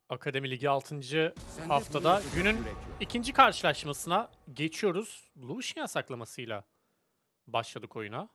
Akademi Ligi 6. haftada günün ikinci karşılaşmasına geçiyoruz. Lucian yasaklamasıyla başladık oyuna.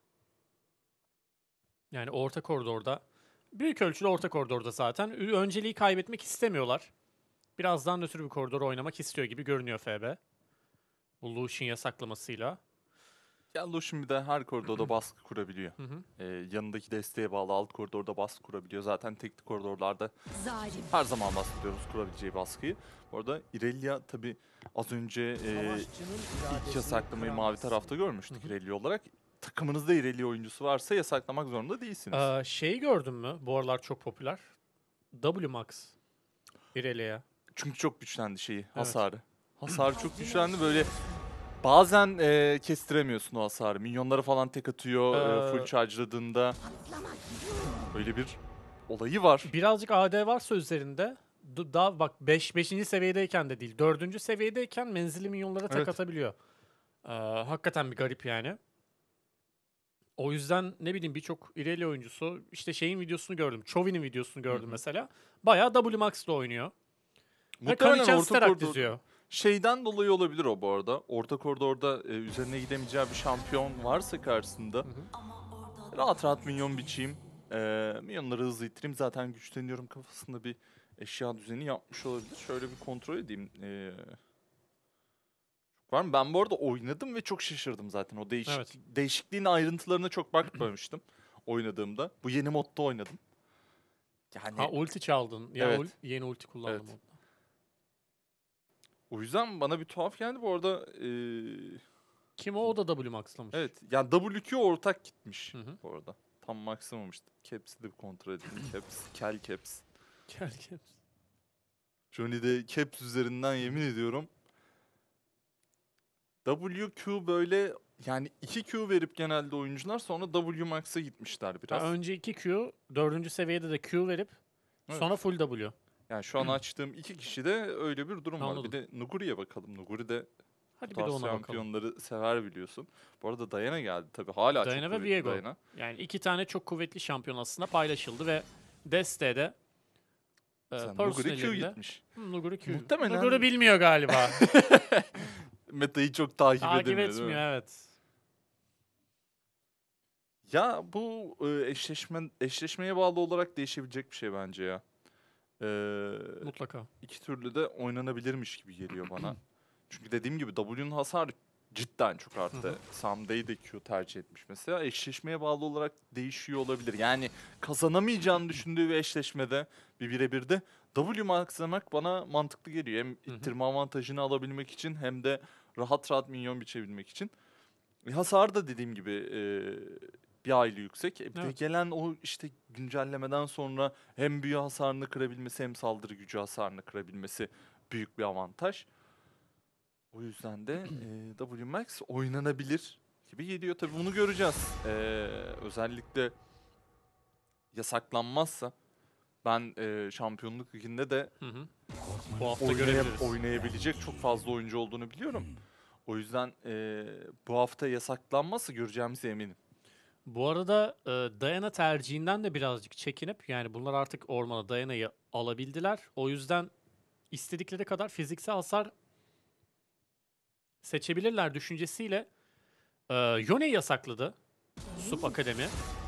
Yani orta koridorda, büyük ölçüde orta koridorda zaten. Önceliği kaybetmek istemiyorlar. Birazdan nötr bir koridor oynamak istiyor gibi görünüyor FB. Bu Lucian yasaklamasıyla. Ya Lucian bir de her koridorda baskı kurabiliyor. Yanındaki desteğe bağlı alt koridorda baskı kurabiliyor. Zaten teknik koridorlarda her zaman bahsediyoruz kurabileceği baskıyı. Bu arada Irelia tabi az önce ilk yasaklamayı mavi tarafta görmüştük Irelia olarak. Takımınızda Irelia oyuncusu varsa yasaklamak zorunda değilsiniz. Şeyi gördün mü? Bu aralar çok popüler. WMAX. Irelia. Çünkü çok güçlendi hasarı. Hasarı çok güçlendi böyle. Bazen kestiremiyorsun o hasarı. Minyonları falan tek atıyor full charge'ladığında. Öyle bir olayı var. Birazcık AD varsa üzerinde daha bak 5. seviyedeyken de değil. 4. seviyedeyken menzilli minyonlara tek atabiliyor. Hakikaten bir garip yani. O yüzden ne bileyim birçok Irelia oyuncusu işte şeyin videosunu gördüm. Chovy'nin videosunu gördüm mesela. Bayağı WMAX'la oynuyor. Muhtemelen orta koridor diziyor. Şeyden dolayı olabilir o bu arada. Orta koridorda üzerine gidemeyeceği bir şampiyon varsa karşısında rahat rahat minyon biçeyim. Minyonları hızlı ittireyim. Zaten güçleniyorum kafasında bir eşya düzeni yapmış olabilir. Şöyle bir kontrol edeyim. Var mı? Ben bu arada oynadım ve çok şaşırdım zaten. O değişikliğin ayrıntılarına çok bakmamıştım oynadığımda. Bu yeni modda oynadım. Yani ulti çaldın. Evet. Yeni ulti kullandım Evet. O yüzden bana bir tuhaf geldi bu arada. Kim o da WMAX'lamış. Evet. Yani WQ ortak gitmiş bu arada. Tam maxlamamıştı. Caps'i de bir kontrol edelim. Caps, kel caps. Kel caps. Johnny de caps üzerinden yemin ediyorum. WQ böyle yani 2Q verip genelde oyuncular sonra W max'a gitmişler biraz. Önce 2Q, 4. seviyede de Q verip sonra full W. Yani şu an açtığım 2 kişi de öyle bir durum Anladım. var. Bir de Nuguri'ye bakalım. Nuguri de hadi bir de ona şampiyonları bakalım. Sever biliyorsun. Bu arada Diana geldi tabii. Hala Diana çok ve kuvvetli Viego. Diana. Yani 2 tane çok kuvvetli şampiyon aslında paylaşıldı ve desteğde Nuguri Q gitmiş. Nuguri Q. Muhtemelen... Nuguri bilmiyor galiba. Meta'yı çok takip edemiyor etmiyor evet. Ya bu eşleşmeye bağlı olarak değişebilecek bir şey bence ya. Mutlaka. İki türlü de oynanabilirmiş gibi geliyor bana. Çünkü dediğim gibi W'nun hasarı cidden çok arttı. Someday de Q tercih etmiş mesela. Eşleşmeye bağlı olarak değişiyor olabilir. Yani kazanamayacağını düşündüğü bir eşleşmede bir birebirde W maxlamak bana mantıklı geliyor. Hem ittirme avantajını alabilmek için hem de rahat rahat minyon biçebilmek için. Hasar da dediğim gibi bir hayli yüksek. Bir de gelen o işte güncellemeden sonra hem büyü hasarını kırabilmesi hem saldırı gücü hasarını kırabilmesi büyük bir avantaj. O yüzden de WMAX oynanabilir gibi geliyor. Tabii bunu göreceğiz. Özellikle yasaklanmazsa ben şampiyonluk liginde de bu hafta oynayabilecek çok fazla oyuncu olduğunu biliyorum. O yüzden bu hafta yasaklanmazsa göreceğimize eminim. Bu arada Diana tercihinden de birazcık çekinip yani bunlar artık ormana Diana'yı alabildiler. O yüzden istedikleri kadar fiziksel hasar seçebilirler düşüncesiyle Yone'yi yasakladı Sup Akademi.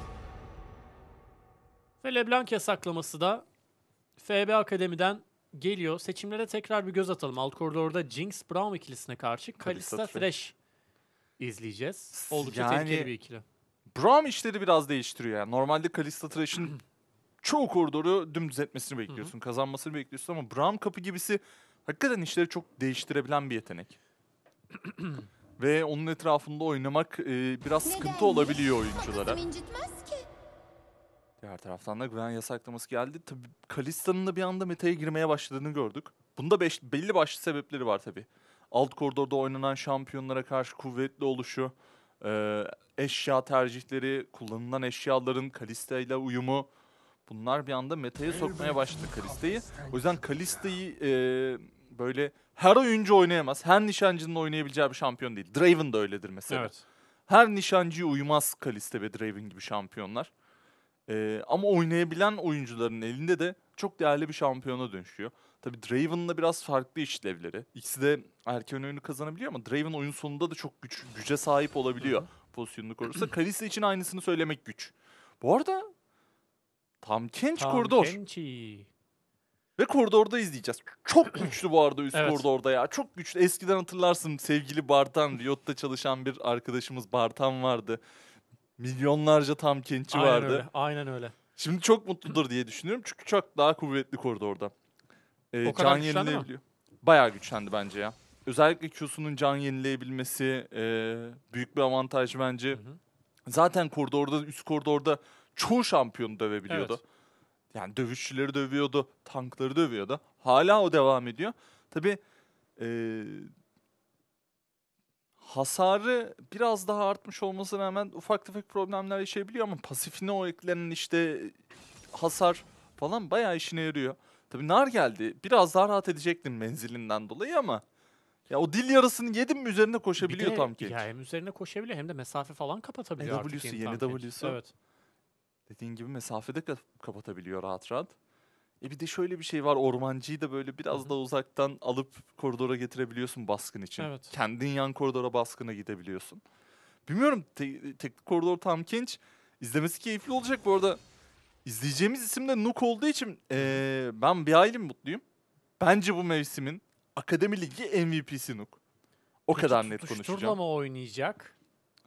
Ve LeBlanc yasaklaması da FB Akademi'den geliyor. Seçimlere tekrar bir göz atalım. Alt koridorda Jinx Braum ikilisine karşı Kalista Thresh izleyeceğiz. Oldukça tehlikeli bir ikili. Braum işleri biraz değiştiriyor yani. Normalde Kalista Thresh'in çoğu koridoru dümdüz etmesini bekliyorsun. Kazanmasını bekliyorsun ama Braum kapı gibisi hakikaten işleri çok değiştirebilen bir yetenek. Ve onun etrafında oynamak biraz sıkıntı olabiliyor oyunculara. Diğer taraftan da Gwen yasaklaması geldi. Tabii Kalista'nın da bir anda meta'ya girmeye başladığını gördük. Bunda belli başlı sebepleri var tabii. Alt koridorda oynanan şampiyonlara karşı kuvvetli oluşu, eşya tercihleri, kullanılan eşyaların Kalista ile uyumu. Bunlar bir anda meta'ya sokmaya başladı Kalista'yı. O yüzden Kalista'yı böyle her oyuncu oynayamaz. Her nişancının oynayabileceği bir şampiyon değil. Draven da öyledir mesela. Evet. Her nişancıya uymaz Kalista ve Draven gibi şampiyonlar. Ama oynayabilen oyuncuların elinde de çok değerli bir şampiyona dönüşüyor. Tabii Draven'la biraz farklı işlevleri. İkisi de erken oyunu kazanabiliyor ama Draven oyun sonunda da çok güce sahip olabiliyor pozisyonunu korursa. Kalista için aynısını söylemek güç. Bu arada Tahm Kench koridor. Kenchi. Ve koridorda izleyeceğiz. Çok güçlü bu arada üst Evet. koridorda ya. Çok güçlü. Eskiden hatırlarsın sevgili Bartan, Riot'ta çalışan bir arkadaşımız Bartan vardı. Milyonlarca Tahm Kench'i Aynen vardı. öyle. Aynen öyle. Şimdi çok mutludur diye düşünüyorum. Çünkü çok daha kuvvetli koridorda. O kadar Can güçlendi mi? yenileyebiliyor. Bayağı güçlendi bence ya. Özellikle Q'sunun can yenileyebilmesi büyük bir avantaj bence. Hı hı. Zaten koridorda, üst koridorda çoğu şampiyonu dövebiliyordu. Evet. Yani dövüşçüleri dövüyordu, tankları dövüyordu. Hala o devam ediyor. Tabii hasarı biraz daha artmış olmasına rağmen ufak tefek problemler yaşayabiliyor ama pasifine o eklenen işte hasar falan bayağı işine yarıyor. Tabii nar geldi. Biraz daha rahat edecektim menzilinden dolayı ama ya o dil yarasını yedim mi üzerine koşabiliyor Bir de Tahm Kench. ya hem üzerine koşabiliyor hem de mesafe falan kapatabiliyor artık W'su, yeni yeni Tahm Kench. W'su. Evet. Dediğin gibi mesafede kapatabiliyor rahat rahat. Bir de şöyle bir şey var. Ormancıyı da böyle biraz daha uzaktan alıp koridora getirebiliyorsun baskın için. Evet. Kendin yan koridora baskına gidebiliyorsun. Bilmiyorum. Teknik koridor Tahm Kench izlemesi keyifli olacak. Bu arada izleyeceğimiz isim de Nuk olduğu için ben bir hayli mutluyum. Bence bu mevsimin Akademi Ligi MVP'si Nuk. O Peki kadar net tutuşturla konuşacağım. mı oynayacak?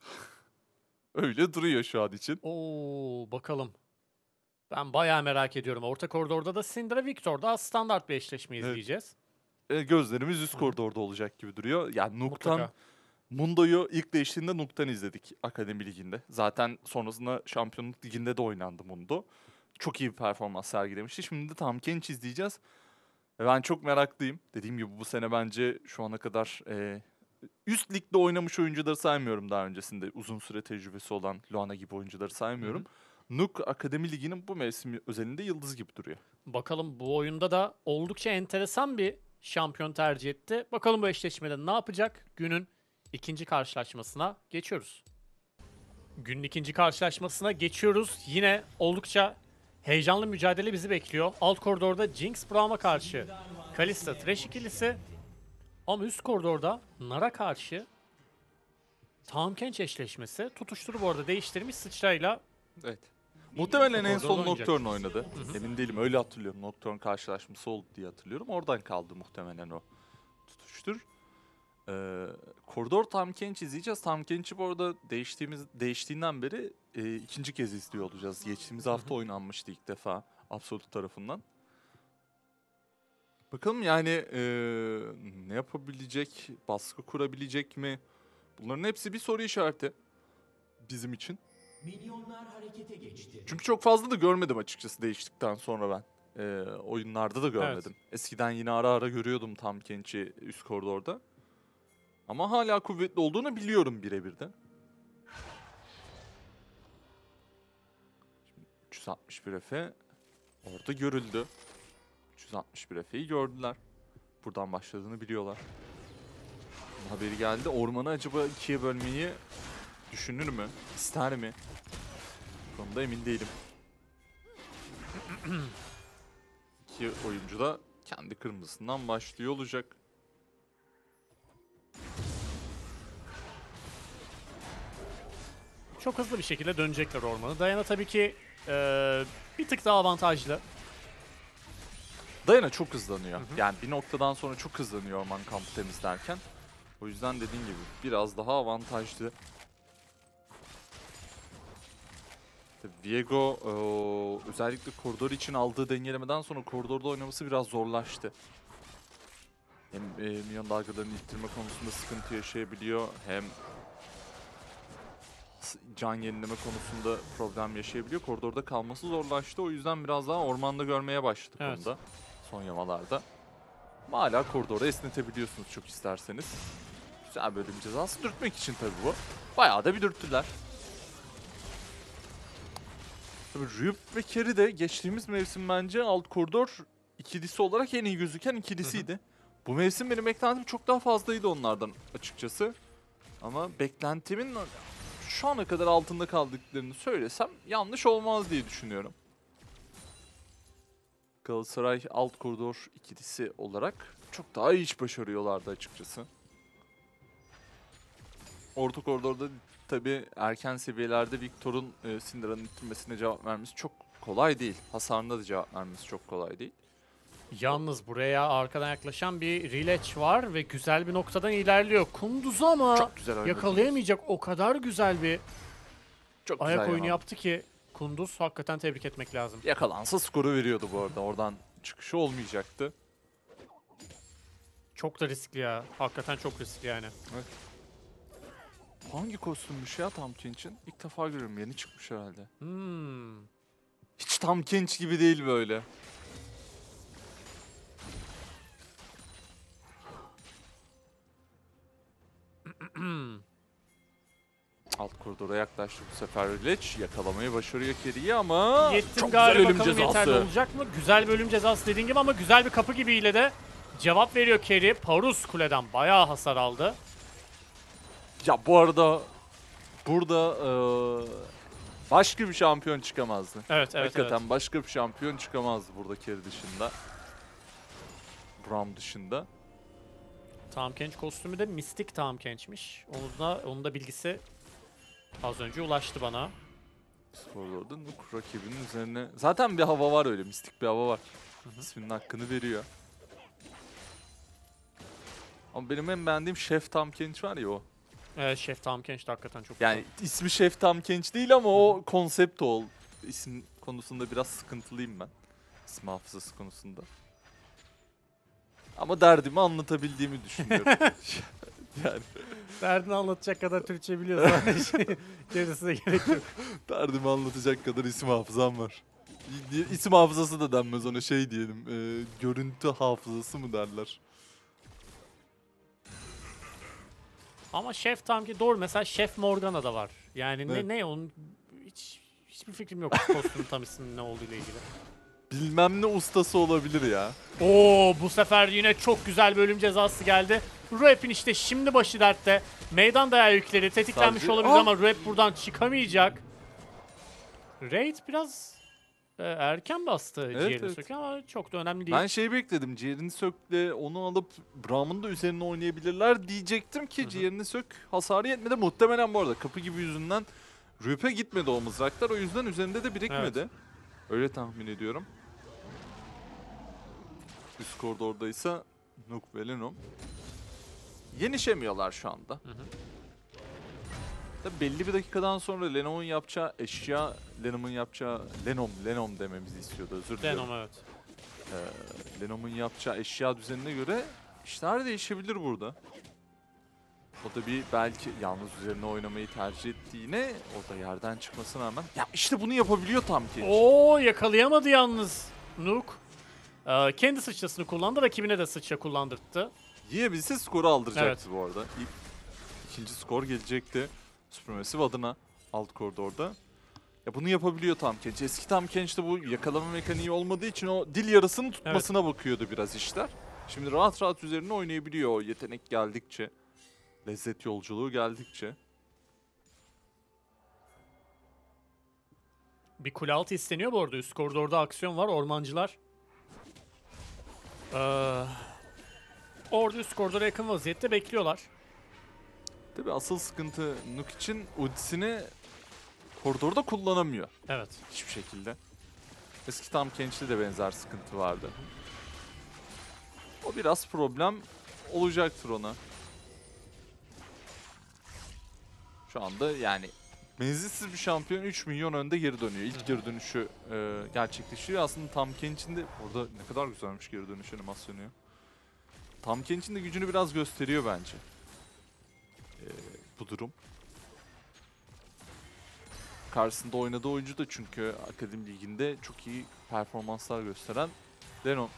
Öyle duruyor şu an için. Oo, bakalım. Ben bayağı merak ediyorum. Orta koridorda da Syndra Victor'da standart bir eşleşme Evet. izleyeceğiz. Gözlerimiz üst koridorda olacak gibi duruyor. Yani Nuk'tan Mutlaka. Mundo'yu ilk değiştiğinde Nuk'tan izledik Akademi Ligi'nde. Zaten sonrasında Şampiyonluk Ligi'nde de oynandı Mundo. Çok iyi bir performans sergilemişti. Şimdi de Tahm Kench izleyeceğiz. Ve ben çok meraklıyım. Dediğim gibi bu sene bence şu ana kadar üst ligde oynamış oyuncuları saymıyorum daha öncesinde. Uzun süre tecrübesi olan Luana gibi oyuncuları saymıyorum. Nuk Akademi Ligi'nin bu mevsimi özelinde yıldız gibi duruyor. Bakalım bu oyunda da oldukça enteresan bir şampiyon tercih etti. Bakalım bu eşleşmede ne yapacak? Günün ikinci karşılaşmasına geçiyoruz. Günün ikinci karşılaşmasına geçiyoruz. Yine oldukça heyecanlı mücadele bizi bekliyor. Alt koridorda Jinx Braum'a karşı Kalista Thresh ikilisi. Ama üst koridorda Nara karşı Tahm Kench eşleşmesi. Tutuşturu bu arada değiştirmiş sıçrayla. Evet. Muhtemelen en Koridorda son oynayacak. Nocturne oynadı. Emin değilim, öyle hatırlıyorum. Nocturne karşılaşması oldu diye hatırlıyorum. Oradan kaldı muhtemelen o tutuştur. Koridor Tahm Kench izleyeceğiz. Tahm Kench'i bu arada değiştiğinden beri ikinci kez izliyor olacağız. Geçtiğimiz hafta oynanmıştı ilk defa Absolute tarafından. Bakalım yani ne yapabilecek, baskı kurabilecek mi? Bunların hepsi bir soru işareti bizim için. Milyonlar harekete geçti. Çünkü çok fazla da görmedim açıkçası değiştikten sonra ben. Oyunlarda da görmedim. Eskiden yine ara ara görüyordum Tahm Kench'i üst koridorda. Ama hala kuvvetli olduğunu biliyorum birebir de. Şimdi 361 Efe orada görüldü. 361 Efe'yi gördüler. Buradan başladığını biliyorlar. Haberi geldi. Ormanı acaba ikiye bölmeyi düşünür mü? İster mi? Bu konuda emin değilim. İki oyuncu da kendi kırmızısından başlıyor olacak. Çok hızlı bir şekilde dönecekler ormanı. Diana tabii ki bir tık daha avantajlı. Diana çok hızlanıyor. Yani bir noktadan sonra çok hızlanıyor orman kampı temizlerken. O yüzden dediğim gibi biraz daha avantajlı. Viego özellikle koridor için aldığı dengelemeden sonra koridorda oynaması biraz zorlaştı. Hem minyon dalgalarını ittirme konusunda sıkıntı yaşayabiliyor, hem can yenileme konusunda problem yaşayabiliyor. Koridorda kalması zorlaştı. O yüzden biraz daha ormanda görmeye başladık Evet. onu da son yamalarda. Ama hala koridoru esnetebiliyorsunuz çok isterseniz. Güzel bölüm cezası. Dürtmek için tabii bu. Bayağı da bir dürttüler. Tabii Ryup ve Kerry de geçtiğimiz mevsim bence alt koridor ikilisi olarak en iyi gözüken ikilisiydi. Bu mevsim benim beklentim çok daha fazlaydı onlardan açıkçası. Ama beklentimin şu ana kadar altında kaldıklarını söylesem yanlış olmaz diye düşünüyorum. Galatasaray alt koridor ikilisi olarak çok daha iyi iş başarıyorlardı açıkçası. Orta koridorda tabii erken seviyelerde Victor'un Syndra'nın ittirmesine cevap vermesi çok kolay değil. Hasarına da cevap vermesi çok kolay değil. Yalnız buraya arkadan yaklaşan bir Rileç var ve güzel bir noktadan ilerliyor. Kunduz ama Çok güzel oynadı. yakalayamayacak, o kadar güzel bir Çok ayak güzel oyunu yalan. yaptı ki Kunduz, hakikaten tebrik etmek lazım. Yakalansa skoru veriyordu bu arada. Oradan çıkışı olmayacaktı. Çok da riskli ya. Hakikaten çok riskli yani. Hangi kostümmüş ya Tahm Kench'in? İlk defa görüyorum. Yeni çıkmış herhalde. Hiç Tahm Kench gibi değil böyle. Alt koridora yaklaştı bu sefer Rileç. Yakalamayı başarıyor Kerry'i ama Yettim çok galiba, güzel ölüm bakalım yeterli cezası. olacak mı? Güzel bir ölüm cezası dediğin gibi ama güzel bir kapı gibiyle de cevap veriyor Kerry. Parus kuleden bayağı hasar aldı. Ya bu arada burada başka bir şampiyon çıkamazdı. Evet, evet, Hakikaten evet. başka bir şampiyon çıkamazdı burada Kerry dışında. Braum dışında. Tahm Kench kostümü de mistik Tahm Kench'miş. Onun da bilgisi az önce ulaştı bana. Skorlarda Nuk rakibinin üzerine... Zaten bir hava var öyle, mistik bir hava var. İsminin hakkını veriyor. Ama benim en beğendiğim Chef Tahm Kench var ya o. Şef Tahm Kench de hakikaten çok Yani ismi Chef Tahm Kench değil ama o konsept o. İsim konusunda biraz sıkıntılıyım ben. İsim hafızası konusunda. Ama derdimi anlatabildiğimi düşünüyorum. Yani derdini anlatacak kadar Türkçe biliyorsan gerisine gerek yok. derdimi anlatacak kadar isim hafızam var. İsim hafızası da denmez ona, şey diyelim. Görüntü hafızası mı derler? Ama Şef Tahm Kench doğru, mesela Şef Morgana da var. Yani Evet. ne onun hiçbir fikrim yok kostümün tam isminin ne olduğuyla ilgili. Bilmem ne ustası olabilir ya. Oo, bu sefer yine çok güzel bir ölüm cezası geldi. Ruep'in işte şimdi başı dertte. Meydan dayağı yükleri tetiklenmiş Sadece- olabilir ama Ruep buradan çıkamayacak. Raid biraz erken bastı ciğerini evet. söken ama çok da önemli değil. Ben şey bekledim. Ciğerini Sök'le onu alıp Braum'un da üzerine oynayabilirler diyecektim ki Ciğerini Sök hasarı yetmedi. Muhtemelen bu arada kapı gibi yüzünden Rüp'e gitmedi o mızraklar. O yüzden üzerinde de birikmedi. Evet. Öyle tahmin ediyorum. Üst koridordaysa Nuk ve Lenom. Yenişemiyorlar şu anda. Tabii belli bir dakikadan sonra Lenom'un yapacağı eşya, Lenom dememizi istiyordu, özür dilerim. Venom, evet. Lenom'un yapacağı eşya düzenine göre işler değişebilir burada. O da bir belki yalnız üzerine oynamayı tercih ettiğine, o da yerden çıkmasına rağmen. Ya işte bunu yapabiliyor Tahm Kench. Oo, yakalayamadı yalnız Nuk. Kendi sıçrasını kullandı, rakibine de sıçra kullandırttı. Yiyebilse skoru aldıracaktı bu arada. İkinci skor gelecekti Supremacy adına alt koridorda. Ya bunu yapabiliyor Tahm Kench. Eski Tahm Kench'te bu yakalama mekaniği olmadığı için o dil yarısını tutmasına bakıyordu biraz işler. Şimdi rahat rahat üzerine oynayabiliyor o yetenek geldikçe. Lezzet yolculuğu geldikçe. Bir kule altı isteniyor bu arada. Üst koridorda aksiyon var. Ormancılar. Orada üst koridora yakın vaziyette bekliyorlar. Tabii asıl sıkıntı Nuk için ultisini koridorda kullanamıyor Evet. hiçbir şekilde. Eski Tahm Kench'te de benzer sıkıntı vardı. O biraz problem olacaktır ona. Şu anda yani menzilsiz bir şampiyon 3 milyon önde geri dönüyor. İlk geri dönüşü gerçekleşiyor. Aslında Tahm Kench'in de orada ne kadar güzelmiş geri dönüş animasyonu ya. Tahm Kench'in de gücünü biraz gösteriyor bence. Bu durum. Karşısında oynadığı oyuncu da çünkü Akademi Ligi'nde çok iyi performanslar gösteren Lenon.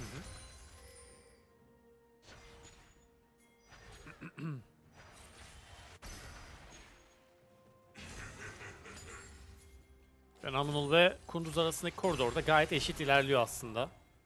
Phenomenal ve Kunduz arasındaki koridorda gayet eşit ilerliyor aslında.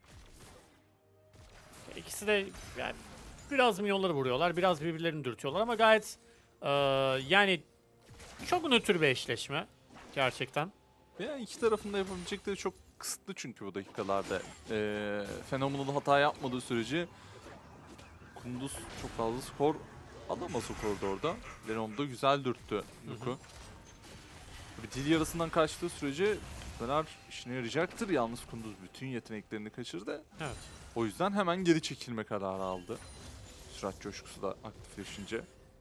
İkisi de yani biraz minyonları vuruyorlar, biraz birbirlerini dürtüyorlar ama gayet yani çok nötr bir eşleşme gerçekten. Yani iki tarafında yapabilecekleri çok kısıtlı çünkü bu dakikalarda. Phenomenal hata yapmadığı sürece Kunduz çok fazla skor alamaz o koridorda. Lenon da güzel dürttü Nuku. Bir dil yarısından kaçtığı sürece Fener işine yarayacaktır. Yalnız Kunduz bütün yeteneklerini kaçırdı. Evet. O yüzden hemen geri çekilme kararı aldı. Sürat coşkusu da aktifleşince.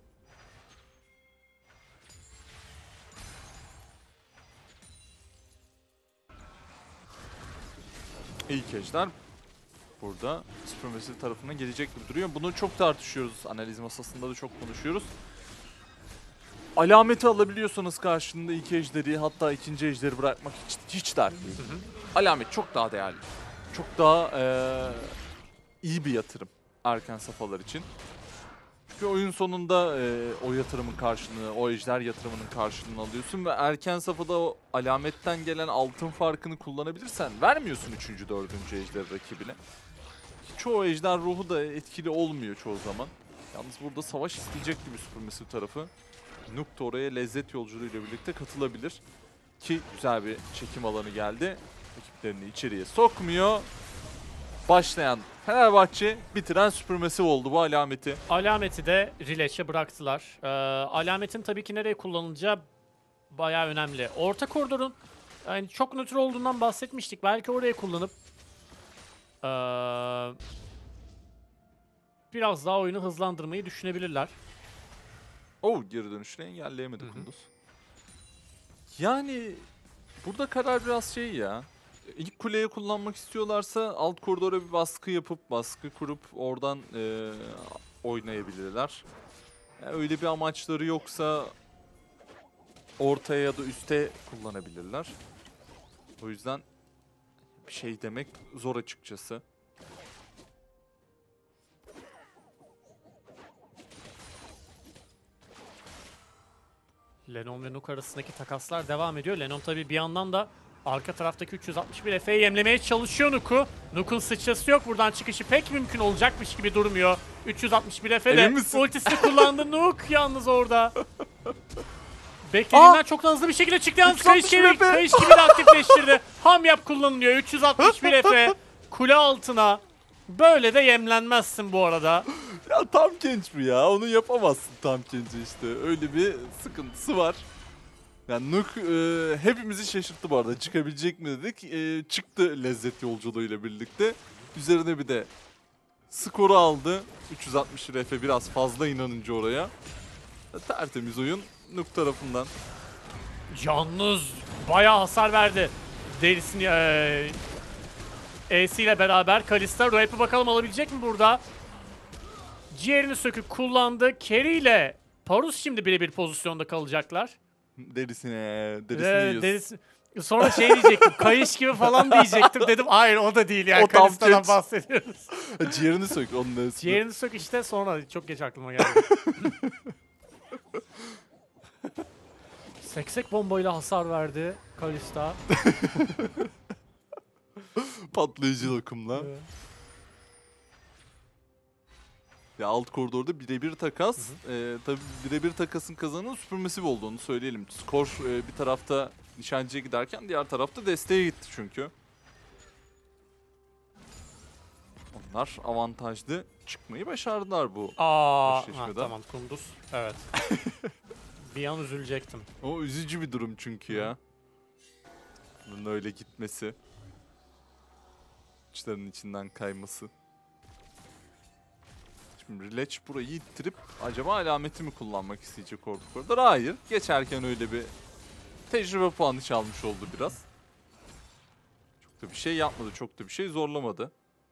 İlk ejder burada Supremacy tarafına gelecek gibi duruyor. Bunu çok tartışıyoruz. Analiz masasında da çok konuşuyoruz. Alameti alabiliyorsanız karşında ilk ejderi, hatta ikinci ejderi bırakmak hiç dert değil. Alamet çok daha değerli. Çok daha iyi bir yatırım erken safhalar için. Çünkü oyun sonunda o yatırımın karşılığını, o ejder yatırımının karşılığını alıyorsun ve erken safhada o alametten gelen altın farkını kullanabilirsen vermiyorsun 3. 4. ejder rakibine. Çoğu ejder ruhu da etkili olmuyor çoğu zaman. Yalnız burada savaş isteyecek gibi Supremacy tarafı. Nuk da oraya lezzet yolculuğuyla birlikte katılabilir. Ki güzel bir çekim alanı geldi. Rakiplerini içeriye sokmuyor. Başlayan Fenerbahçe, bitiren Supremacy oldu bu alameti. Alameti de Rileç'e bıraktılar. Alametin tabii ki nereye kullanılacağı bayağı önemli. Orta koridorun yani çok nötr olduğundan bahsetmiştik. Belki oraya kullanıp biraz daha oyunu hızlandırmayı düşünebilirler. Geri dönüşünü engelleyemedi Kunduz. Yani burada karar biraz şey ya. İlk kuleye kullanmak istiyorlarsa alt koridora bir baskı yapıp, baskı kurup oradan oynayabilirler. Yani öyle bir amaçları yoksa ortaya ya da üste kullanabilirler. O yüzden bir şey demek zor açıkçası. Lenon ve Nuk arasındaki takaslar devam ediyor. Lenon tabii bir yandan da arka taraftaki 361 Efe'yi yemlemeye çalışıyor Nuk'u. Nuk'un sıçrası yok. Buradan çıkışı pek mümkün olacakmış gibi durmuyor. 361 Efe de ultisini kullandı. Nuk yalnız orada. Beklediğinden çok da hızlı bir şekilde çıktı. Yalnız Kayış gibi de aktifleştirdi. Ham yap kullanılıyor. 361 Efe kule altına. Böyle de yemlenmezsin bu arada. Ya tam genç bu ya. Onu yapamazsın tam genci işte. Öyle bir sıkıntısı var. Yani Nuk hepimizi şaşırttı bu arada. Çıkabilecek mi dedik. Çıktı lezzet yolculuğuyla birlikte. Üzerine bir de skoru aldı. 360 RF biraz fazla inanınca oraya. Tertemiz oyun Nuk tarafından. Yalnız bayağı hasar verdi. Derisini E'si ile beraber Kalista. Roep'i bakalım alabilecek mi burada? Ciğerini söküp kullandı. Kerry ile Parus şimdi birebir pozisyonda kalacaklar. Derisini yiyorsun. Sonra şey diyecektim, kayış gibi falan diyecektim dedim. Hayır o da değil yani. O tam Kalista'dan genç. bahsediyoruz. Ciğerini sök onun üstüne. Ciğerini sök işte sonra çok geç aklıma geldi. Seksek bombayla hasar verdi Kalista. Patlayıcı lokumla. Evet. Ya alt koridorda birebir takas. Tabii birebir takasın kazananı Supremacy oldu, onu söyleyelim. Skor bir tarafta nişancıya giderken diğer tarafta desteğe gitti çünkü. Onlar avantajlı çıkmayı başardılar bu eşleşmede. Tamam Kunduz. Evet. Bir an üzülecektim. O üzücü bir durum çünkü ya. Bunun öyle gitmesi. İçlerin içinden kayması. Şimdi Rileç burayı ittirip acaba alameti mi kullanmak isteyecek orta koridor? Hayır. Geçerken öyle bir tecrübe puanı çalmış oldu biraz. Çok da bir şey yapmadı. Çok da bir şey zorlamadı.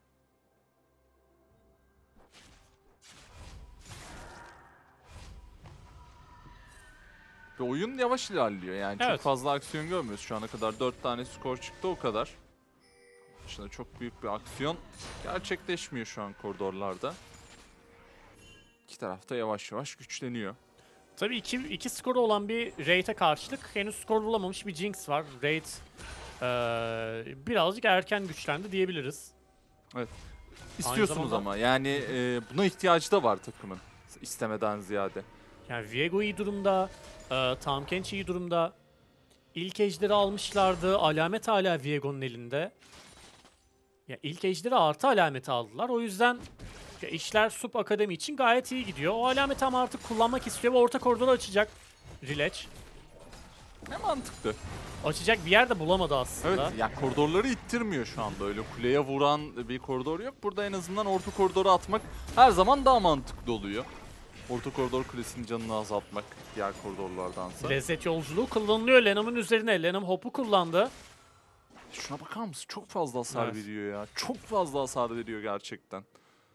Ve oyun yavaş ilerliyor yani. Evet. Çok fazla aksiyon görmüyoruz. Şu ana kadar 4 tane skor çıktı, o kadar. Dışında çok büyük bir aksiyon gerçekleşmiyor şu an koridorlarda. İki tarafta yavaş yavaş güçleniyor. Tabii iki skoru olan bir Raid'e karşılık henüz skor bulamamış bir Jinx var. Raid birazcık erken güçlendi diyebiliriz. Evet. İstiyorsunuz zamanda- ama yani buna ihtiyacı da var takımın, istemeden ziyade. Yani Viego iyi durumda, Tahm Kench iyi durumda. İlk ejderi almışlardı. Alamet hala Viego'nun elinde. Ya ilk ejderi artı alameti aldılar. O yüzden ya işler Sup Akademi için gayet iyi gidiyor. O alameti ama artık kullanmak istiyor ve orta koridoru açacak Rileç. Ne mantıklı. Açacak bir yer de bulamadı aslında. Evet, yani koridorları ittirmiyor şu anda. Öyle kuleye vuran bir koridor yok. Burada en azından orta koridoru atmak her zaman daha mantıklı oluyor. Orta koridor kulesinin canını azaltmak diğer koridorlardansa. Lezzet yolculuğu kullanılıyor Lenom'un üzerine. Lenom hop'u kullandı. Şuna bakar mısın? Çok fazla hasar Evet. veriyor ya. Çok fazla hasar veriyor gerçekten.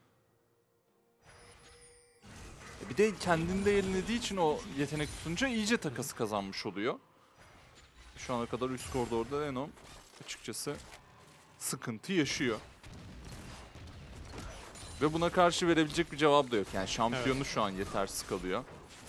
Bir de kendinde yenilediği için o yetenek tutunca iyice takası kazanmış oluyor. Şu ana kadar üst koridorda Lenom açıkçası sıkıntı yaşıyor. Ve buna karşı verebilecek bir cevap da yok. Yani şampiyonu şu an yetersiz kalıyor.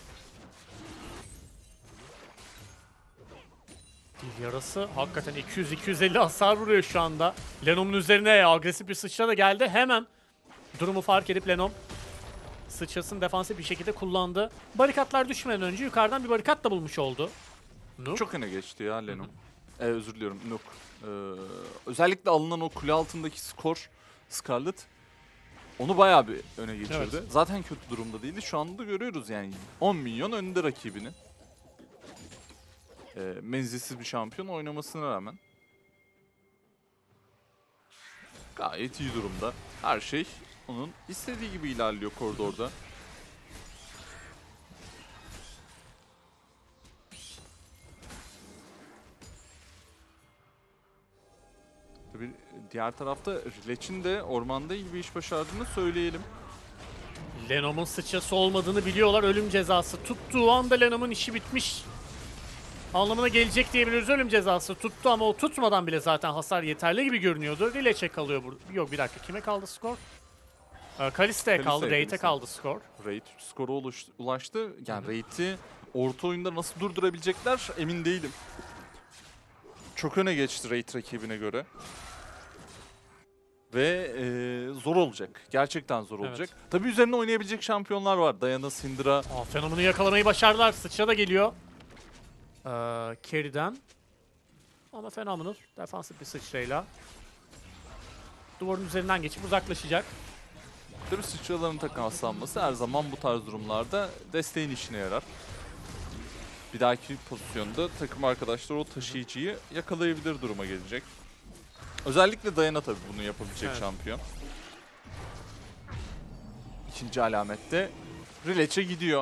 Dil yarası hakikaten 200-250 hasar vuruyor şu anda. Lenom'un üzerine agresif bir sıçra da geldi. Hemen durumu fark edip Lenom sıçrasını defansif bir şekilde kullandı. Barikatlar düşmeden önce yukarıdan bir barikat da bulmuş oldu. Nuk. Çok öne geçti ya Lenom. Özür diliyorum, Nuk. Özellikle alınan o kule altındaki skor Scarlet onu bayağı bir öne geçirdi. Evet. Zaten kötü durumda değildi. Şu anda da görüyoruz yani 10 milyon önünde rakibinin. Menzilsiz bir şampiyon oynamasına rağmen. Gayet iyi durumda. Her şey onun istediği gibi ilerliyor koridorda. Tabii diğer tarafta Rileç'in de ormanda iyi bir iş başardığını söyleyelim. Lenom'un sıçrası olmadığını biliyorlar. Ölüm cezası tuttuğu anda Lenom'un işi bitmiş anlamına gelecek diyebiliriz. Ölüm cezası tuttu ama o tutmadan bile zaten hasar yeterli gibi görünüyordu. Rileç'e kalıyor burada. Yok bir dakika, kime kaldı skor? Kalista'ya kaldı, Raid'e kaldı skor. Raid skora ulaştı. Yani Raid'i orta oyunda nasıl durdurabilecekler emin değilim. Çok öne geçti Raid rakibine göre. Ve zor olacak. Gerçekten zor olacak. Tabii üzerine oynayabilecek şampiyonlar var. Diana, Syndra. Fenomen'ı yakalamayı başardılar. Sıçra da geliyor. Carry'den. Ama Phenomenal defansif bir sıçrayla duvarın üzerinden geçip uzaklaşacak. Tabii sıçraların takaslanması her zaman bu tarz durumlarda desteğin işine yarar. Bir dahaki pozisyonda takım arkadaşlar o taşıyıcıyı yakalayabilir duruma gelecek. Özellikle Diana tabii bunu yapabilecek şampiyon. İkinci alamette Rileç'e gidiyor.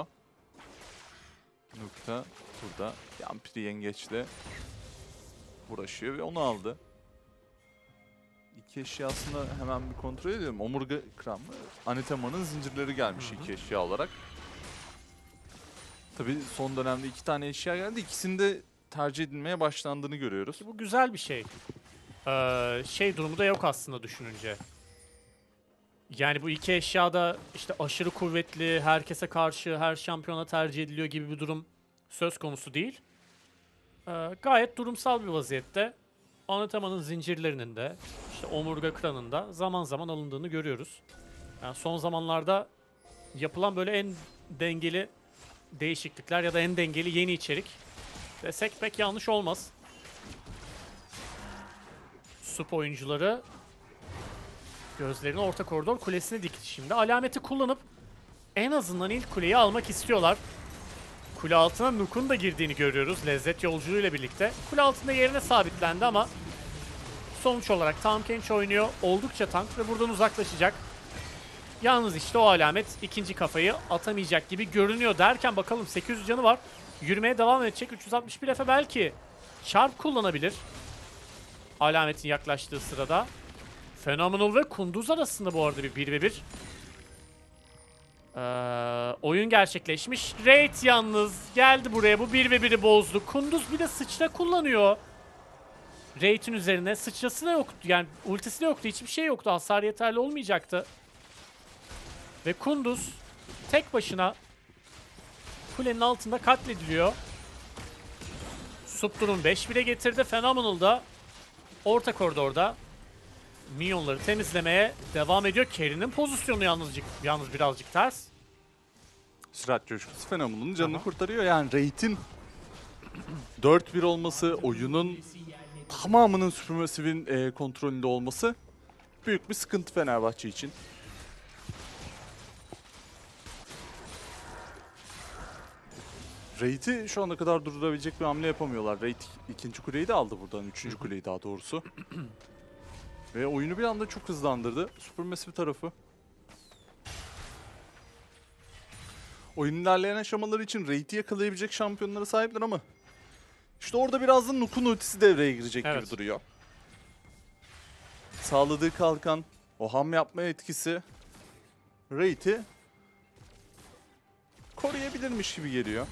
Nokta burada Yampiri yengeçle uğraşıyor ve onu aldı. İki eşyasını hemen bir kontrol edelim. Omurga kramı, Anathema'nın zincirleri gelmiş iki eşya olarak. Tabii son dönemde 2 tane eşya geldi. İkisinde tercih edilmeye başlandığını görüyoruz. Bu güzel bir şey. Şey durumu da yok aslında düşününce. Yani bu iki eşya da işte aşırı kuvvetli, herkese karşı, her şampiyona tercih ediliyor gibi bir durum söz konusu değil. Gayet durumsal bir vaziyette. Anathema'nın zincirlerinin de, işte omurga kranın da zaman zaman alındığını görüyoruz. Yani son zamanlarda yapılan böyle en dengeli değişiklikler ya da en dengeli yeni içerik desek pek yanlış olmaz. Sup oyuncuları gözlerini orta koridor kulesine dikti şimdi. Alameti kullanıp en azından ilk kuleyi almak istiyorlar. Kule altına Nuk'un da girdiğini görüyoruz lezzet yolculuğuyla birlikte. Kule altında yerine sabitlendi ama sonuç olarak Tahm Kench oynuyor. Oldukça tank ve buradan uzaklaşacak. Yalnız işte o alamet ikinci kafayı atamayacak gibi görünüyor derken bakalım 800 canı var. Yürümeye devam edecek. 361 Efe belki çarp kullanabilir. Alametin yaklaştığı sırada. Phenomenal ve Kunduz arasında bu arada bir 1v1. Oyun gerçekleşmiş. Raid yalnız geldi buraya. Bu 1v1'i bozdu. Kunduz bir de sıçra kullanıyor. Raid'in üzerine sıçrası da yoktu. Yani ultisi de yoktu. Hiçbir şey yoktu. Hasar yeterli olmayacaktı. Ve Kunduz tek başına kulenin altında katlediliyor. Suptur'un 5-1'e getirdi. Phenomenal da orta koridorda minyonları temizlemeye devam ediyor. Carry'nin pozisyonu yalnız birazcık ters. Sürat coşkusu Phenomenal'ın canını kurtarıyor. Yani Raid'in 4-1 olması, oyunun tamamının Supermassive'in kontrolünde olması büyük bir sıkıntı Fenerbahçe için. Raid'i şu ana kadar durdurabilecek bir hamle yapamıyorlar. Raid ikinci kuleyi de aldı buradan, üçüncü kuleyi daha doğrusu. Ve oyunu bir anda çok hızlandırdı Supermassive tarafı. Oyunun ilerleyen aşamaları için Raid'i yakalayabilecek şampiyonlara sahipler ama işte orada biraz da Nook'un ultisi devreye girecek gibi duruyor. Sağladığı kalkan, o ham yapma etkisi Raid'i koruyabilirmiş gibi geliyor.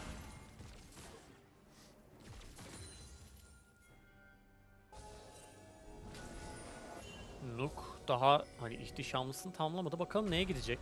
Nook daha hani ihtişamlısını tamamlamadı. Bakalım neye gidecek?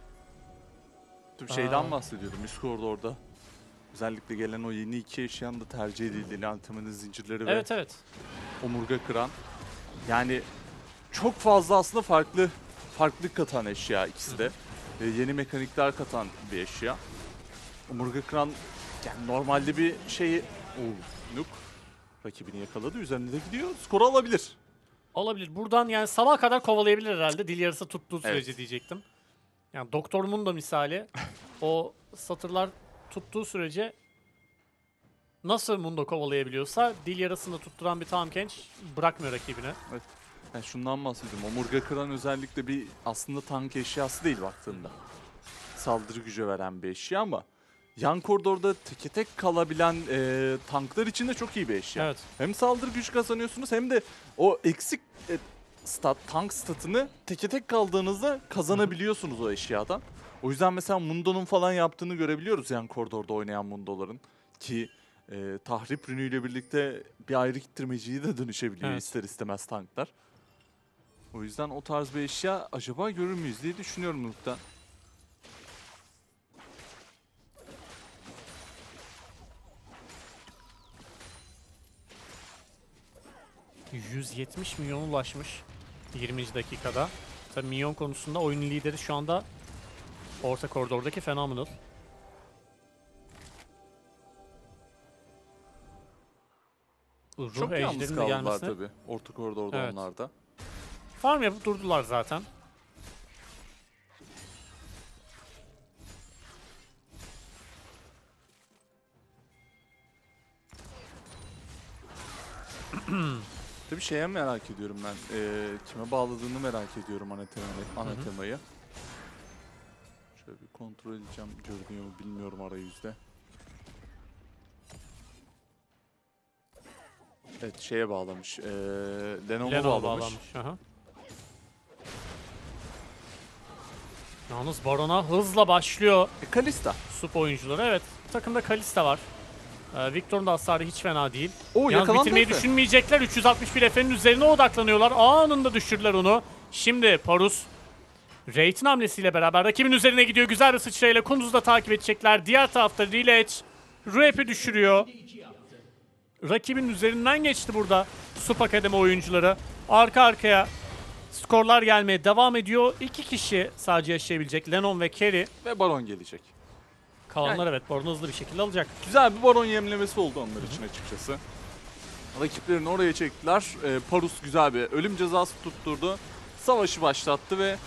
Şeyden bahsediyordum üst koridorda. Özellikle gelen o yeni iki eşyanın da tercih edildiğini, Antiman'ın zincirleri ve Evet. omurga kıran. Yani çok fazla aslında farklılık katan eşya ikisi de. Yeni mekanikler katan bir eşya. Omurga kıran yani normalde bir şeyi... Nook rakibini yakaladı, üzerinde de gidiyor. Skoru alabilir. Olabilir. Buradan yani sabaha kadar kovalayabilir herhalde. Dil yarısı tuttuğu sürece diyecektim. Yani Doktor Mundo misali o satırlar tuttuğu sürece nasıl Mundo kovalayabiliyorsa dil yarısını tutturan bir Tahm Kench bırakmıyor rakibine. Evet. Yani şundan bahsediyorum. Omurga kıran özellikle bir aslında tank eşyası değil baktığında. Saldırı gücü veren bir eşya ama yan koridorda teke tek kalabilen tanklar için de çok iyi bir eşya. Evet. Hem saldırı gücü kazanıyorsunuz hem de o eksik tank statını teke tek kaldığınızda kazanabiliyorsunuz o eşyadan. O yüzden mesela Mundo'nun falan yaptığını görebiliyoruz yan koridorda oynayan Mundo'ların. Ki tahrip rünüyle birlikte bir ayrı ittirmeciyi de dönüşebiliyor ister istemez tanklar. O yüzden o tarz bir eşya acaba görür müyüz diye düşünüyorum Nook'tan. %170 milyon ulaşmış 20. dakikada. Tabii milyon konusunda oyun lideri şu anda orta koridordaki Phenomenal. Çok yalnız kaldılar tabii orta koridorda onlar da. Farm yapıp durdular zaten. Tabii şeye merak ediyorum ben. Kime bağladığını merak ediyorum ana temayı. Şöyle bir kontrol edeceğim. Görünüyor mu bilmiyorum arayüzde. Evet şeye bağlamış. Lenovo'ya bağlamış. Aha. Yalnız Baron'a hızla başlıyor. Kalista. Sup oyuncuları. Evet. Takımda Kalista var. Victor'un da hasarı hiç fena değil. Yalnız bitirmeyi düşünmeyecekler. 361 Efe'nin üzerine odaklanıyorlar. Anında düşürdüler onu. Şimdi Parus Raid'in hamlesiyle beraber rakibin üzerine gidiyor. Güzel bir sıçrayla Kunduz'u da takip edecekler. Diğer tarafta Rileç Ruep'i düşürüyor. Rakibin üzerinden geçti burada Sup Akademi oyuncuları. Arka arkaya skorlar gelmeye devam ediyor. 2 kişi sadece yaşayabilecek. Lenon ve Kerry. Ve Baron gelecek. Kalanlar evet Baron'u hızlı bir şekilde alacak. Güzel bir Baron yemlemesi oldu onlar için açıkçası. Rakiplerini oraya çektiler. Parus güzel bir ölüm cezası tutturdu. Savaşı başlattı ve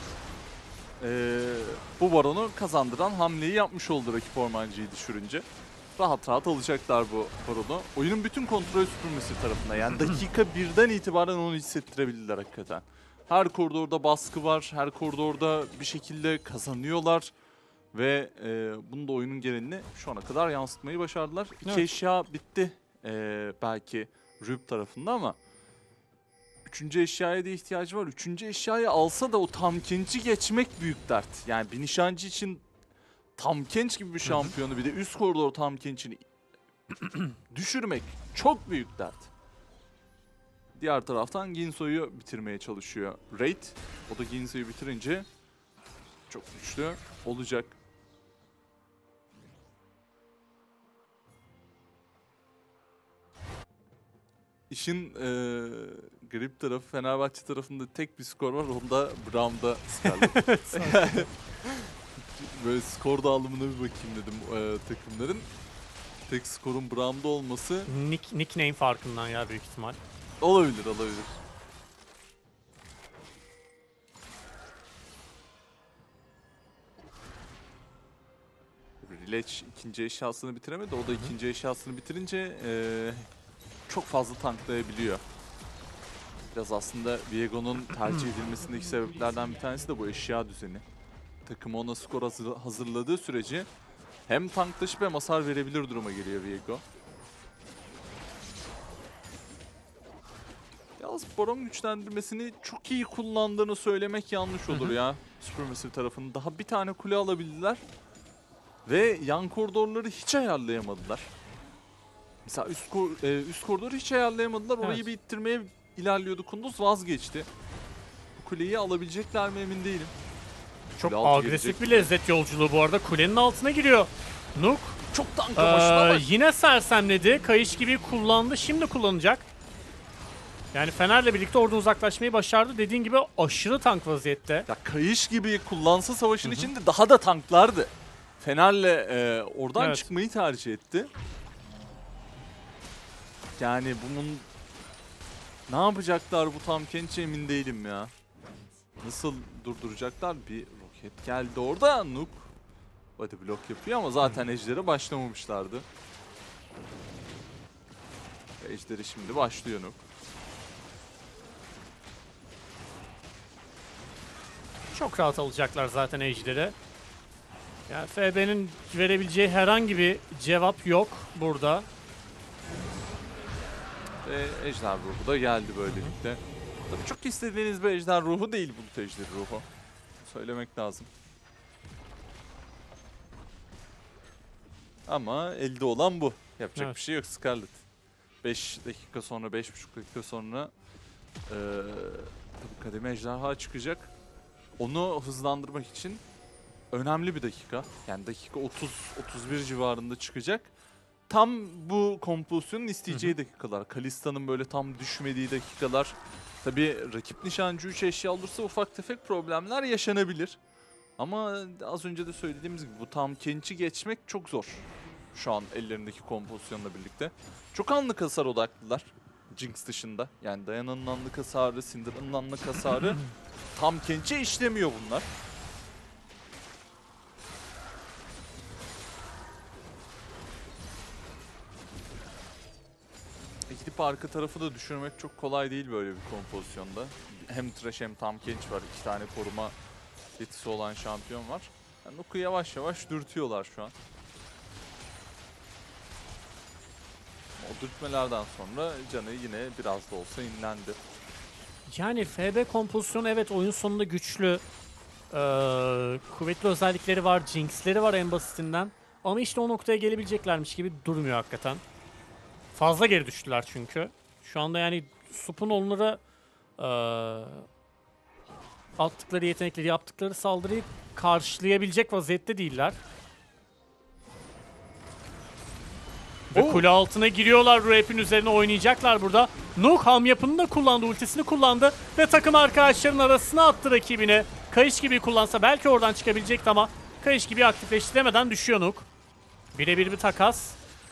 bu Baron'u kazandıran hamleyi yapmış oldu rakip ormancıyı düşürünce. Rahat rahat alacaklar bu Baron'u. Oyunun bütün kontrolü Supermassive tarafında. Yani dakika 1'den itibaren onu hissettirebildiler hakikaten. Her koridorda baskı var. Her koridorda bir şekilde kazanıyorlar. Ve bunu da oyunun genelini şu ana kadar yansıtmayı başardılar. İki eşya bitti belki Rüb tarafında ama üçüncü eşyaya da ihtiyacı var. Üçüncü eşyayı alsa da o Tahm Kench'i geçmek büyük dert. Yani bir nişancı için Tahm Kench gibi bir şampiyonu bir de üst koridor Tahm Kench'ini düşürmek çok büyük dert. Diğer taraftan Ginso'yu bitirmeye çalışıyor Raid. O da Ginso'yu bitirince çok güçlü olacak. İşin garip tarafı Fenerbahçe tarafında tek bir skor var. Onda Brown'da Scarlett. Böyle skor dağılımına bir bakayım dedim takımların. tek skorun Braum'da olması Nickname farkından ya büyük ihtimal. olabilir. Rileç ikinci eşyasını bitiremedi. O da ikinci eşyasını bitirince çok fazla tanklayabiliyor. Biraz aslında Viego'nun tercih edilmesindeki sebeplerden bir tanesi de bu eşya düzeni. Takımı ona skor hazırladığı sürece hem tanklaşıp hem hasar verebilir duruma geliyor Viego. Yalnız Baron güçlendirmesini çok iyi kullandığını söylemek yanlış olur ya. Supermassive tarafının daha bir tane kule alabildiler. Ve yan koridorları hiç ayarlayamadılar. Mesela üst koridoru hiç ayarlayamadılar. Orayı Evet. bir ittirmeye ilerliyordu. Kunduz vazgeçti. Bu kuleyi alabilecekler mi emin değilim. Çok Kule altı agresif gelecek bir mi? lezzet yolculuğu bu arada. Kulenin altına giriyor. Nuk Çok tanklamaştı ama yine sersemledi. Kayış gibi kullandı. Şimdi kullanacak. Yani Fener'le birlikte oradan uzaklaşmayı başardı. Dediğin gibi aşırı tank vaziyette. ya kayış gibi kullansa savaşın içinde daha da tanklardı. Fener'le oradan Evet. çıkmayı tercih etti. Yani bunun ne yapacaklar bu Tahm Kench'i emin değilim ya. Nasıl durduracaklar? Bir roket geldi orada. Nuk body block yapıyor ama zaten Ejder'e başlamamışlardı. Ejder'e şimdi başlıyor Nuk. Çok rahat alacaklar zaten Ejder'i. Yani FB'nin verebileceği herhangi bir cevap yok burada. Ve Ejder ruhu da geldi böylelikle. Tabii çok istediğiniz bir Ejder ruhu değil Bulut Ejderi ruhu. Söylemek lazım. Ama elde olan bu. Yapacak Evet. bir şey yok Scarlet. 5 dakika sonra, 5,5 dakika sonra tabii kademe ejderha çıkacak. Onu hızlandırmak için önemli bir dakika. Yani dakika 30-31 civarında çıkacak. Tam bu kompozisyonun isteyeceği dakikalar. Kalista'nın böyle tam düşmediği dakikalar. Tabii rakip nişancı 3 eşya olursa ufak tefek problemler yaşanabilir. Ama az önce de söylediğimiz gibi bu Tahm Kench'i geçmek çok zor. Şu an ellerindeki kompozisyonla birlikte. Çok anlık hasar odaklılar. Jinx dışında. Yani Diana'nın anlık hasarı, Syndra'nın anlık hasarı. Tahm Kench'e işlemiyor bunlar. Gidip arka tarafı da düşürmek çok kolay değil böyle bir kompozisyonda. Hem Thresh hem Tahm Kench var. 2 tane koruma yetisi olan şampiyon var. Yani Nuk'u yavaş yavaş dürtüyorlar şu an. O dürtmelerden sonra canı yine biraz da olsa inlendi. Yani FB kompozisyonu evet oyun sonunda güçlü. Kuvvetli özellikleri var, Jinx'leri var en basitinden. Ama işte o noktaya gelebileceklermiş gibi durmuyor hakikaten. Fazla geri düştüler çünkü. Şu anda yani Sup'un onlara attıkları yetenekleri, yaptıkları saldırıyı karşılayabilecek vaziyette değiller. Ve kule altına giriyorlar. Rap'in üzerine oynayacaklar burada. Nuk ham yapını da kullandı. Ultisini kullandı. Ve takım arkadaşlarının arasına attı rakibini. Kayış gibi kullansa belki oradan çıkabilecekti ama Kayış gibi aktifleştiremeden düşüyor Nuk. Birebir bir takas.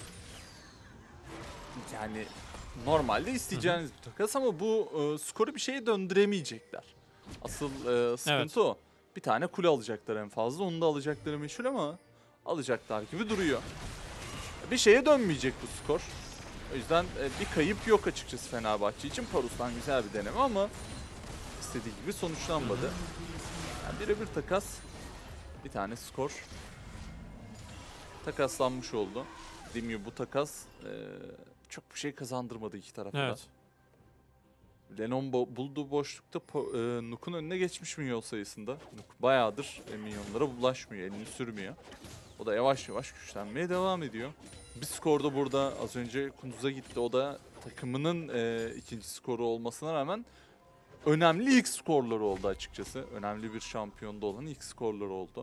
Yani normalde isteyeceğiniz bir takas ama bu skoru bir şeye döndüremeyecekler. Asıl sıkıntı Evet. o. Bir tane kule alacaklar en fazla. Onu da alacakları meşhur ama alacaklar gibi duruyor. Bir şeye dönmeyecek bu skor. O yüzden bir kayıp yok açıkçası Fenerbahçe için. Parus'tan güzel bir deneme ama istediği gibi sonuçlanmadı. Yani birebir takas, bir tane skor takaslanmış oldu. Dediğim gibi bu takas çok bir şey kazandırmadı iki tarafa da. Evet. Lenon bulduğu boşlukta Nuk'un önüne geçmiş milyon sayısında. Nuk bayağıdır milyonlara bulaşmıyor, elini sürmüyor. O da yavaş yavaş güçlenmeye devam ediyor. Bir skor da burada az önce Kunduz'a gitti. O da takımının ikinci skoru olmasına rağmen önemli ilk skorları oldu açıkçası. Önemli bir şampiyonda olan ilk skorları oldu.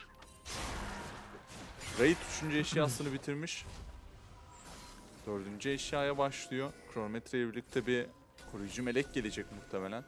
Raid 3. eşyasını bitirmiş. 4. eşyaya başlıyor. Kronometreyle birlikte bir koruyucu melek gelecek muhtemelen.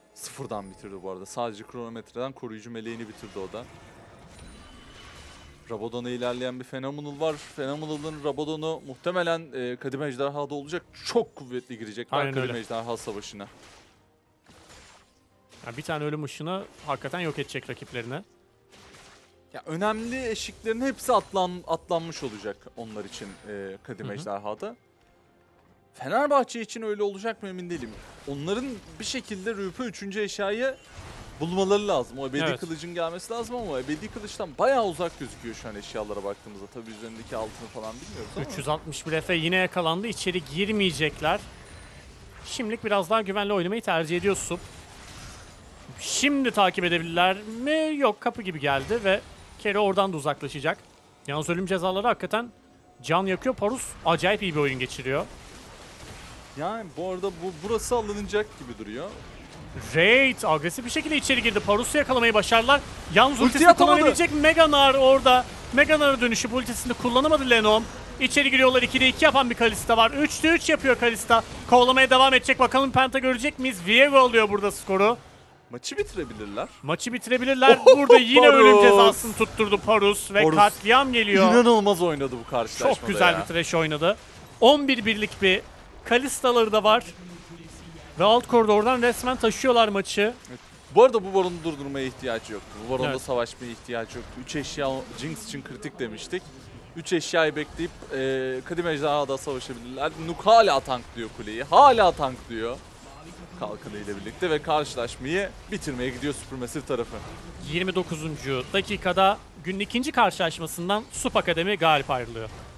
Sıfırdan bitirdi bu arada. Sadece kronometreden koruyucu meleğini bitirdi o da. Rabadon'a ilerleyen bir Phenomenal var. Phenomenal'ın Rabadon'u muhtemelen Kadim Ejderha'da olacak. Çok kuvvetli girecekler Aynen Kadim öyle. Ejderha savaşına. Yani bir tane ölüm ışını hakikaten yok edecek rakiplerine. Ya önemli eşiklerin hepsi atlanmış olacak onlar için Kadim Ejderha'da. Fenerbahçe için öyle olacak mı emin değilim. Onların bir şekilde Rüp'ü 3. eşyayı bulmaları lazım. O ebedi Evet. kılıcın gelmesi lazım ama ebedi kılıçtan bayağı uzak gözüküyor şu an eşyalara baktığımızda. Tabii üzerindeki altını falan bilmiyoruz ama. 361 Efe yine yakalandı. İçeri girmeyecekler. Şimdilik biraz daha güvenli oynamayı tercih ediyor Sup. Şimdi takip edebilirler mi? Yok, kapı gibi geldi ve Keri oradan da uzaklaşacak. Yalnız ölüm cezaları hakikaten can yakıyor. Parus acayip iyi bir oyun geçiriyor. Yani bu arada burası alınacak gibi duruyor. Raid agresif bir şekilde içeri girdi. Parus'u yakalamayı başardılar. Yalnız Ulti ultisini atamadı. kullanabilecek Meganar orada. Meganar'a dönüşüp ultisini kullanamadı Lenom. İçeri giriyorlar. 2'de 2 yapan bir Kalista var. 3'te 3 yapıyor Kalista. Kovalamaya devam edecek. Bakalım Penta görecek miyiz? Viego alıyor burada skoru. Maçı bitirebilirler. Maçı bitirebilirler. Burada yine ölüm Parus. cezasını tutturdu Parus ve Parus. katliam geliyor. İnanılmaz oynadı bu karşılaşmada. Çok güzel ya. bir trash oynadı. 11 birlik bir Kalista'ları da var. Ve alt koridordan resmen taşıyorlar maçı. Bu arada bu Baron'u durdurmaya ihtiyacı yoktu. Bu Baron'da Evet. savaşmaya ihtiyacı yoktu. 3 eşya Jinx için kritik demiştik. 3 eşyayı bekleyip Kadim Ejderha'da savaşabilirler. Nuk hala tanklıyor kuleyi. Hala tanklıyor. Kalkanıyla birlikte ve karşılaşmayı bitirmeye gidiyor Supermassive tarafı. 29. dakikada günün ikinci karşılaşmasından Sup Akademi galip ayrılıyor.